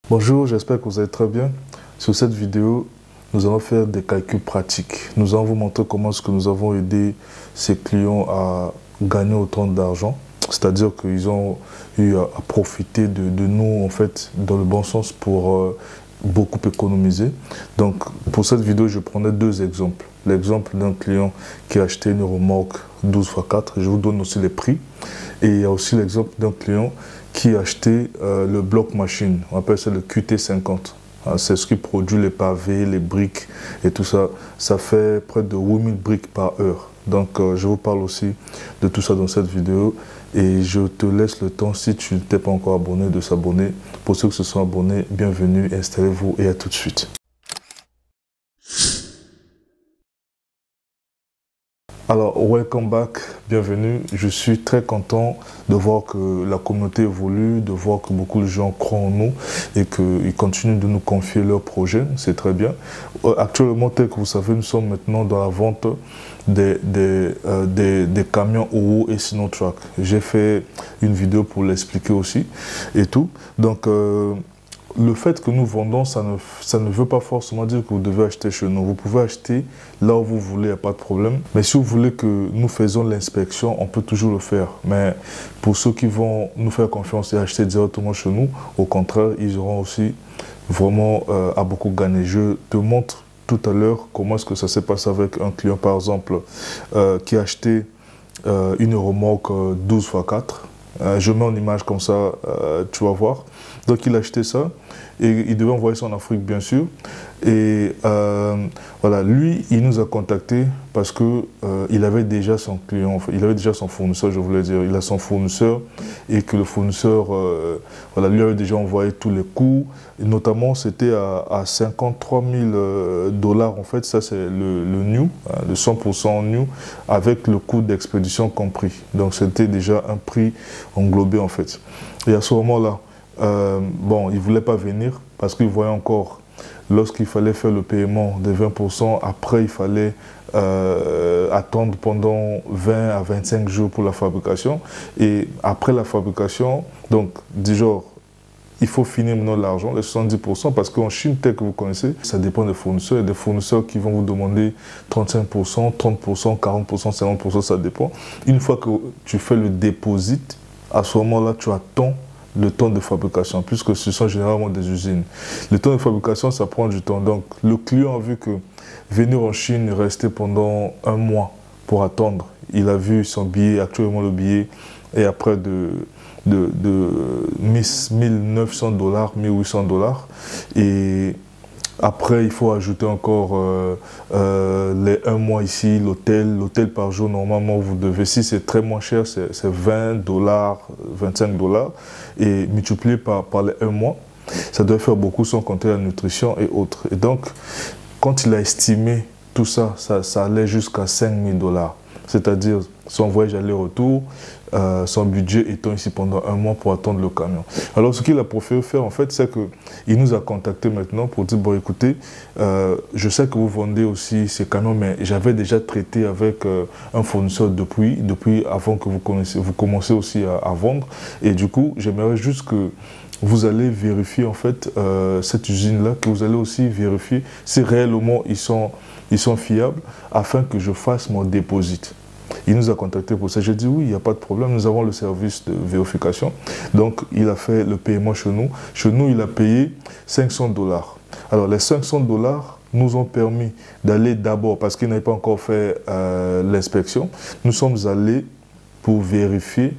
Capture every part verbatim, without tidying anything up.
Bonjour, j'espère que vous allez très bien. Sur cette vidéo, nous allons faire des calculs pratiques. Nous allons vous montrer comment est-ce que nous avons aidé ces clients à gagner autant d'argent. C'est-à-dire qu'ils ont eu à profiter de, de nous, en fait, dans le bon sens pour euh, beaucoup économiser. Donc, pour cette vidéo, je prenais deux exemples. L'exemple d'un client qui a acheté une remorque douze par quatre, je vous donne aussi les prix. Et il y a aussi l'exemple d'un client qui a acheté euh, le bloc machine, on appelle ça le Q T cinquante. C'est ce qui produit les pavés, les briques et tout ça. Ça fait près de huit mille briques par heure. Donc euh, je vous parle aussi de tout ça dans cette vidéo. Et je te laisse le temps, si tu n'es pas encore abonné, de s'abonner. Pour ceux qui se sont abonnés, bienvenue, installez-vous et à tout de suite. Alors, welcome back, bienvenue. Je suis très content de voir que la communauté évolue, de voir que beaucoup de gens croient en nous et qu'ils continuent de nous confier leurs projets. C'est très bien. Actuellement, tel que vous savez, nous sommes maintenant dans la vente des, des, euh, des, des camions O O et Sinotrack. J'ai fait une vidéo pour l'expliquer aussi et tout. Donc, euh, le fait que nous vendons, ça ne, ça ne veut pas forcément dire que vous devez acheter chez nous. Vous pouvez acheter là où vous voulez, il n'y a pas de problème. Mais si vous voulez que nous faisions l'inspection, on peut toujours le faire. Mais pour ceux qui vont nous faire confiance et acheter directement chez nous, au contraire, ils auront aussi vraiment euh, à beaucoup gagner. Je te montre tout à l'heure comment est-ce que ça s'est passé avec un client, par exemple, euh, qui a acheté euh, une remorque douze par quatre. Euh, je mets en image comme ça, euh, tu vas voir. Donc il a acheté ça et il devait envoyer ça en Afrique, bien sûr. Et euh, voilà, lui, il nous a contactés parce que euh, il avait déjà son client, enfin, il avait déjà son fournisseur, je voulais dire. Il a son fournisseur et que le fournisseur, euh, voilà, lui avait déjà envoyé tous les coûts. Et notamment, c'était à, à cinquante-trois mille dollars, en fait. Ça, c'est le, le new, hein, le cent pour cent new, avec le coût d'expédition compris. Donc, c'était déjà un prix englobé, en fait. Et à ce moment-là, Euh, bon, il ne voulait pas venir parce qu'il voyait encore, lorsqu'il fallait faire le paiement de vingt pour cent, après il fallait euh, attendre pendant vingt à vingt-cinq jours pour la fabrication. Et après la fabrication, donc du genre, il faut finir maintenant l'argent, les soixante-dix pour cent, parce qu'en Chine, tel que vous connaissez, ça dépend des fournisseurs. Il y a des fournisseurs qui vont vous demander trente-cinq pour cent, trente pour cent, quarante pour cent, cinquante pour cent, ça dépend. Une fois que tu fais le dépôt, à ce moment-là, tu attends le temps de fabrication, puisque ce sont généralement des usines. Le temps de fabrication, ça prend du temps. Donc, le client a vu que venir en Chine, rester pendant un mois pour attendre, il a vu son billet, actuellement le billet est à près de, de, de mille neuf cents dollars, mille huit cents dollars. Et après, il faut ajouter encore euh, euh, les un mois ici, l'hôtel. L'hôtel par jour, normalement, vous devez, si c'est très moins cher, c'est vingt dollars, vingt-cinq dollars. Et multiplié par, par les un mois, ça doit faire beaucoup sans compter la nutrition et autres. Et donc, quand il a estimé tout ça, ça, ça allait jusqu'à cinq mille dollars. C'est-à-dire son voyage aller-retour, euh, son budget étant ici pendant un mois pour attendre le camion. Alors ce qu'il a préféré faire en fait, c'est qu'il nous a contacté maintenant pour dire, bon écoutez, euh, je sais que vous vendez aussi ces camions, mais j'avais déjà traité avec euh, un fournisseur depuis, depuis avant que vous, connaissez, vous commencez aussi à, à vendre. Et du coup, j'aimerais juste que vous allez vérifier en fait euh, cette usine-là, que vous allez aussi vérifier si réellement ils sont, ils sont fiables, afin que je fasse mon dépôt. Il nous a contacté pour ça. J'ai dit oui, il n'y a pas de problème, nous avons le service de vérification. Donc il a fait le paiement chez nous. Chez nous, il a payé cinq cents dollars. Alors les cinq cents dollars nous ont permis d'aller d'abord, parce qu'il n'avait pas encore fait euh, l'inspection, nous sommes allés pour vérifier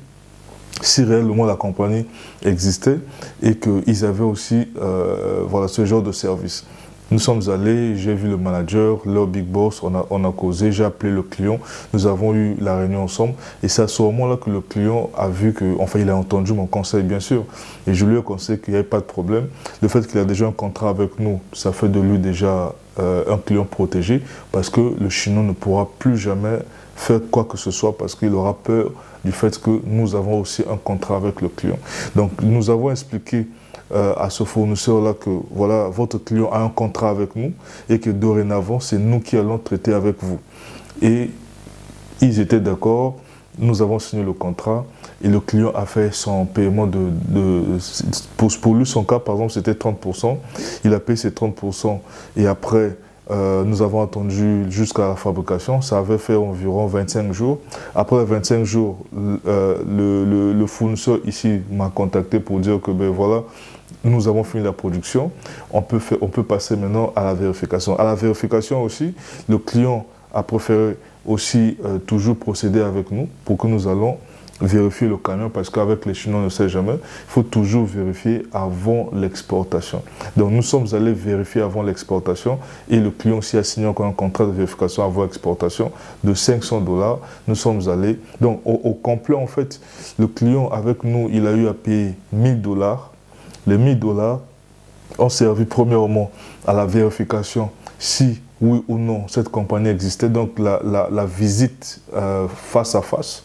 si réellement la compagnie existait et qu'ils avaient aussi euh, voilà, ce genre de service. Nous sommes allés, j'ai vu le manager, leur big boss, on a, on a causé, j'ai appelé le client, nous avons eu la réunion ensemble et c'est à ce moment-là que le client a vu que, enfin il a entendu mon conseil bien sûr, et je lui ai conseillé qu'il n'y avait pas de problème. Le fait qu'il a déjà un contrat avec nous, ça fait de lui déjà euh, un client protégé parce que le Chinois ne pourra plus jamais faire quoi que ce soit parce qu'il aura peur du fait que nous avons aussi un contrat avec le client. Donc nous avons expliqué Euh, à ce fournisseur-là que voilà, votre client a un contrat avec nous et que dorénavant, c'est nous qui allons traiter avec vous. Et ils étaient d'accord, nous avons signé le contrat et le client a fait son paiement de... de pour, pour lui, son cas, par exemple, c'était trente pour cent. Il a payé ses trente pour cent et après, euh, nous avons attendu jusqu'à la fabrication. Ça avait fait environ vingt-cinq jours. Après les vingt-cinq jours, euh, le, le, le fournisseur ici m'a contacté pour dire que, ben voilà, nous avons fini la production. On peut, faire, on peut passer maintenant à la vérification. À la vérification aussi, le client a préféré aussi euh, toujours procéder avec nous pour que nous allons vérifier le camion, parce qu'avec les Chinois, on ne sait jamais. Il faut toujours vérifier avant l'exportation. Donc nous sommes allés vérifier avant l'exportation et le client aussi a signé encore un contrat de vérification avant l'exportation de cinq cents dollars. Nous sommes allés. Donc au, au complet, en fait, le client avec nous, il a eu à payer mille dollars. Les mille dollars ont servi premièrement à la vérification si oui ou non cette compagnie existait, donc la, la, la visite euh, face à face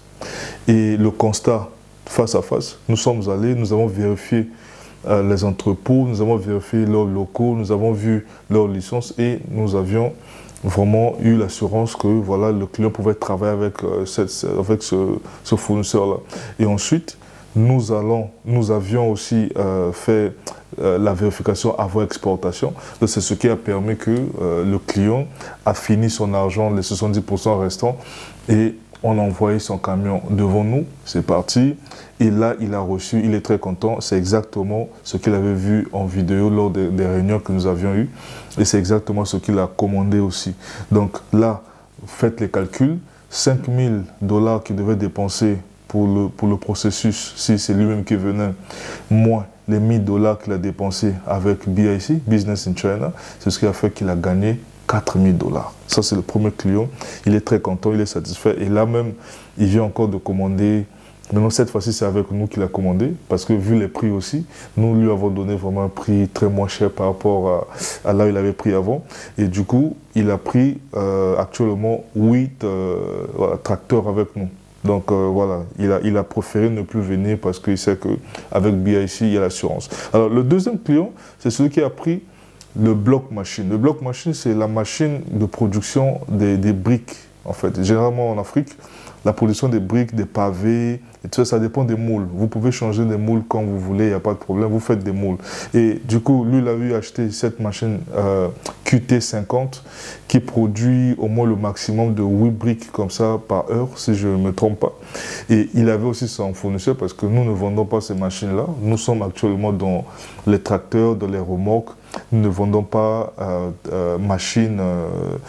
et le constat face à face. Nous sommes allés, nous avons vérifié euh, les entrepôts, nous avons vérifié leurs locaux, nous avons vu leurs licences et nous avions vraiment eu l'assurance que voilà, le client pouvait travailler avec, euh, cette, avec ce, ce fournisseur-là. Et ensuite, nous, allons, nous avions aussi euh, fait euh, la vérification avant exportation. C'est ce qui a permis que euh, le client a fini son argent, les soixante-dix pour cent restants, et on a envoyé son camion devant nous, c'est parti. Et là, il a reçu, il est très content. C'est exactement ce qu'il avait vu en vidéo lors des, des réunions que nous avions eues. Et c'est exactement ce qu'il a commandé aussi. Donc là, faites les calculs. cinq mille dollars qu'il devait dépenser pour le, pour le processus, si c'est lui-même qui venait, moins les mille dollars qu'il a dépensé avec B I C, Business in China, c'est ce qui a fait qu'il a gagné quatre mille dollars. Ça, c'est le premier client. Il est très content, il est satisfait. Et là même, il vient encore de commander. Maintenant, cette fois-ci, c'est avec nous qu'il a commandé. Parce que vu les prix aussi, nous lui avons donné vraiment un prix très moins cher par rapport à, à là où il avait pris avant. Et du coup, il a pris euh, actuellement huit euh, voilà, tracteurs avec nous. Donc euh, voilà, il a, il a préféré ne plus venir parce qu'il sait qu'avec B I C, il y a l'assurance. Alors, le deuxième client, c'est celui qui a pris le bloc machine. Le bloc machine, c'est la machine de production des, des briques, en fait. Généralement, en Afrique, la production des briques, des pavés, et tout ça, ça dépend des moules. Vous pouvez changer des moules quand vous voulez, il n'y a pas de problème, vous faites des moules. Et du coup, lui, il a eu acheté cette machine euh, Q T cinquante qui produit au moins le maximum de huit briques comme ça par heure, si je ne me trompe pas. Et il avait aussi son fournisseur parce que nous ne vendons pas ces machines-là. Nous sommes actuellement dans les tracteurs, dans les remorques. Nous ne vendons pas euh, euh, machines euh,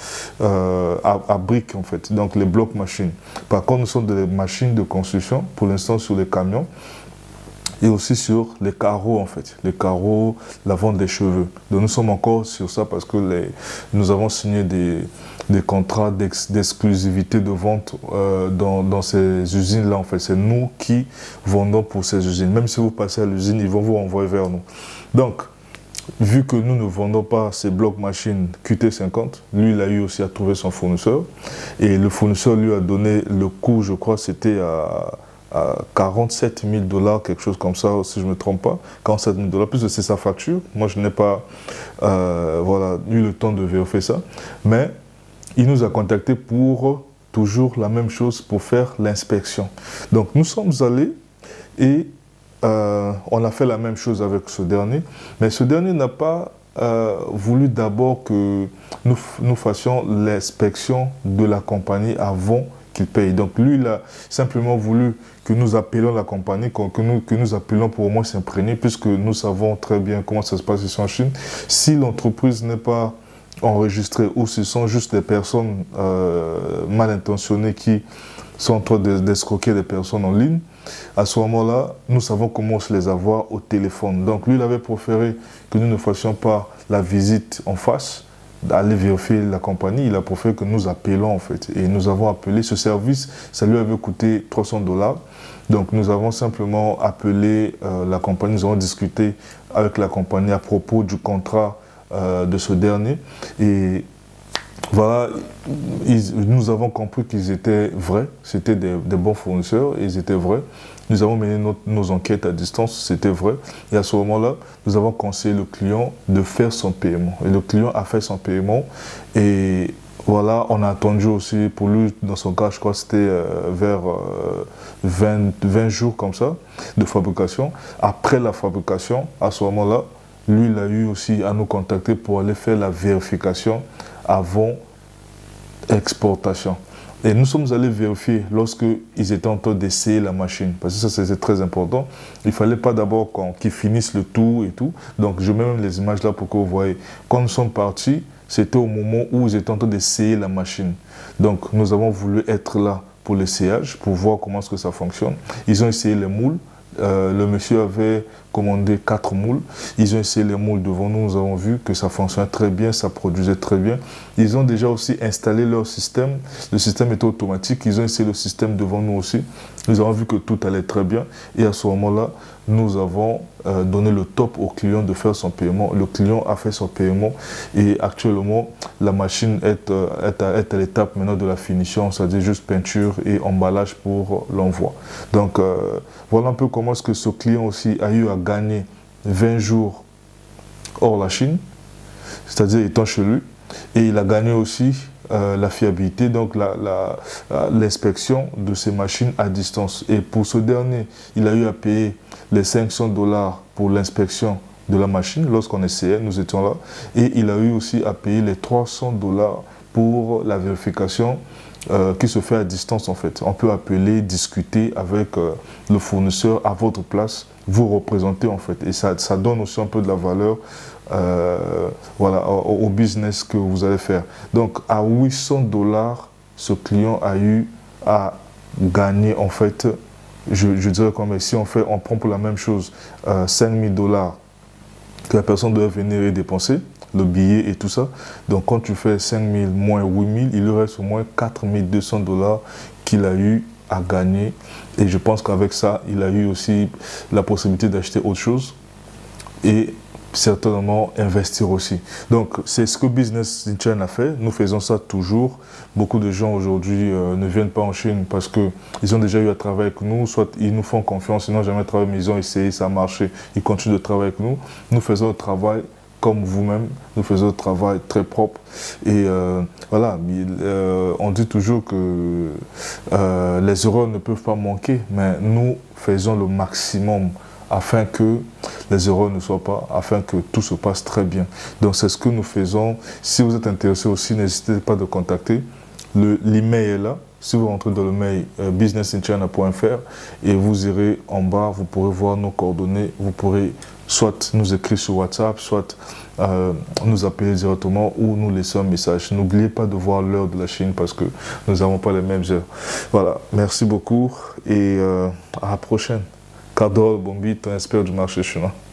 euh, à, à briques, en fait, donc les blocs machines. Par contre, nous sommes des machines de construction, pour l'instant sur les camions, et aussi sur les carreaux, en fait, les carreaux, la vente des cheveux. Donc nous sommes encore sur ça parce que les, nous avons signé des, des contrats d'exclusivité de vente euh, dans, dans ces usines-là, en fait. C'est nous qui vendons pour ces usines. Même si vous passez à l'usine, ils vont vous envoyer vers nous. Donc, vu que nous ne vendons pas ces blocs machines Q T cinquante, lui, il a eu aussi à trouver son fournisseur. Et le fournisseur lui a donné le coût, je crois, c'était à, à quarante-sept mille dollars, quelque chose comme ça, si je ne me trompe pas. quarante-sept mille dollars, plus c'est sa facture. Moi, je n'ai pas euh, voilà, eu le temps de vérifier ça. Mais il nous a contacté pour toujours la même chose, pour faire l'inspection. Donc, nous sommes allés et Euh, on a fait la même chose avec ce dernier, mais ce dernier n'a pas euh, voulu d'abord que nous, nous fassions l'inspection de la compagnie avant qu'il paye. Donc lui, il a simplement voulu que nous appelions la compagnie, que nous, que nous appelions pour au moins s'imprégner, puisque nous savons très bien comment ça se passe ici en Chine. Si l'entreprise n'est pas enregistrée ou ce sont juste des personnes euh, mal intentionnées qui sont en train d'escroquer des personnes en ligne, à ce moment-là, nous savons comment se les avoir au téléphone. Donc lui, il avait préféré que nous ne fassions pas la visite en face, d'aller vérifier la compagnie. Il a préféré que nous appelions, en fait. Et nous avons appelé. Ce service, ça lui avait coûté trois cents dollars. Donc nous avons simplement appelé euh, la compagnie, nous avons discuté avec la compagnie à propos du contrat euh, de ce dernier. Et voilà, ils, nous avons compris qu'ils étaient vrais, c'était des, des bons fournisseurs, ils étaient vrais. Nous avons mené notre, nos enquêtes à distance, c'était vrai. Et à ce moment-là, nous avons conseillé le client de faire son paiement. Et le client a fait son paiement. Et Voilà, on a attendu aussi, pour lui, dans son cas, je crois que c'était euh, vers euh, vingt, vingt jours comme ça, de fabrication. Après la fabrication, à ce moment-là, lui, il a eu aussi à nous contacter pour aller faire la vérification avant exportation. Et nous sommes allés vérifier lorsqu'ils étaient en train d'essayer la machine. Parce que ça, c'est très important. Il ne fallait pas d'abord qu'ils finissent le tour et tout. Donc, je mets même les images là pour que vous voyez. Quand nous sommes partis, c'était au moment où ils étaient en train d'essayer la machine. Donc, nous avons voulu être là pour l'essayage, pour voir comment est-ce que ça fonctionne. Ils ont essayé les moules. Euh, le monsieur avait commandé quatre moules. Ils ont essayé les moules devant nous. Nous avons vu que ça fonctionnait très bien, ça produisait très bien. Ils ont déjà aussi installé leur système. Le système était automatique. Ils ont essayé le système devant nous aussi. Nous avons vu que tout allait très bien. Et à ce moment-là, nous avons euh, donné le top au client de faire son paiement. Le client a fait son paiement et actuellement, la machine est, euh, est à, est à l'étape maintenant de la finition, c'est-à-dire juste peinture et emballage pour l'envoi. Donc, euh, voilà un peu comment est-ce que ce client aussi a eu à gagner vingt jours hors la Chine, c'est-à-dire étant chez lui. Et il a gagné aussi euh, la fiabilité, donc l'inspection de ces machines à distance. Et pour ce dernier, il a eu à payer les cinq cents dollars pour l'inspection de la machine lorsqu'on essayait, nous étions là. Et il a eu aussi à payer les trois cents dollars pour la vérification euh, qui se fait à distance en fait. On peut appeler, discuter avec euh, le fournisseur à votre place, vous représenter en fait. Et ça, ça donne aussi un peu de la valeur Euh, voilà, au, au business que vous allez faire. Donc, à huit cents dollars, ce client a eu à gagner, en fait, je, je dirais comme si on, fait, on prend pour la même chose euh, cinq mille dollars que la personne doit venir et dépenser, le billet et tout ça. Donc, quand tu fais cinq mille moins huit mille, il lui reste au moins quatre mille deux cents dollars qu'il a eu à gagner. Et je pense qu'avec ça, il a eu aussi la possibilité d'acheter autre chose. Et certainement investir aussi. Donc, c'est ce que Business in China a fait. Nous faisons ça toujours. Beaucoup de gens aujourd'hui euh, ne viennent pas en Chine parce qu'ils ont déjà eu à travailler avec nous, soit ils nous font confiance, ils n'ont jamais travaillé, mais ils ont essayé, ça a marché, ils continuent de travailler avec nous. Nous faisons le travail comme vous-même, nous faisons le travail très propre. Et euh, voilà, euh, on dit toujours que euh, les erreurs ne peuvent pas manquer, mais nous faisons le maximum afin que les erreurs ne soient pas, afin que tout se passe très bien. Donc c'est ce que nous faisons. Si vous êtes intéressé aussi, n'hésitez pas de contacter. L'email est là. Si vous rentrez dans le mail euh, business in china point f r et vous irez en bas, vous pourrez voir nos coordonnées. Vous pourrez soit nous écrire sur WhatsApp, soit euh, nous appeler directement ou nous laisser un message. N'oubliez pas de voir l'heure de la Chine parce que nous n'avons pas les mêmes heures. Voilà, merci beaucoup et euh, à la prochaine. Kadol Bombi, ton expert du marché chinois.